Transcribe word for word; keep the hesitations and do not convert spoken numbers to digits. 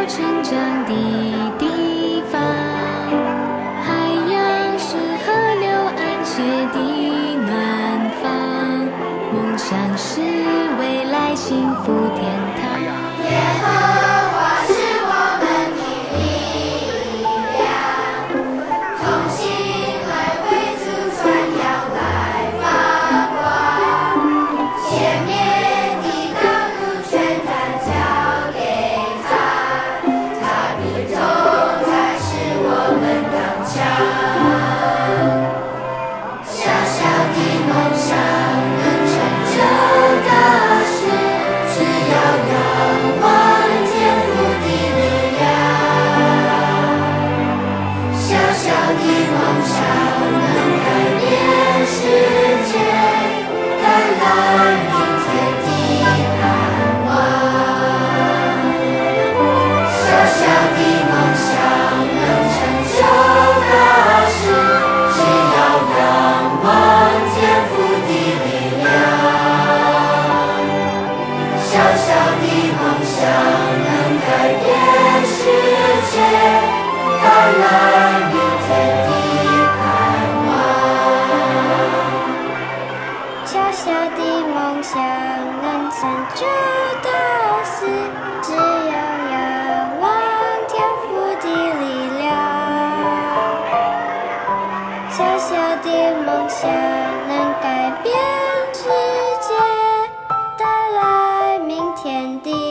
成长的地方。海洋是河流安歇的暖房，梦想是未来幸福天堂。 耶和华是我们的力量，同心来为主传扬来发光，前面的道路全然交给他，他的同在是我们刚强。小小的梦想能成就大事，只要仰望天父的力量。小小的梦想能改变世界，带来明天的盼望。小小的梦想能成就大事，只要仰望天父的力量。小小的梦想能改变世界，带来明天的盼望。小小的梦想能成就大事，只要仰望天父的力量。小小的梦想能改变世界，带来明天的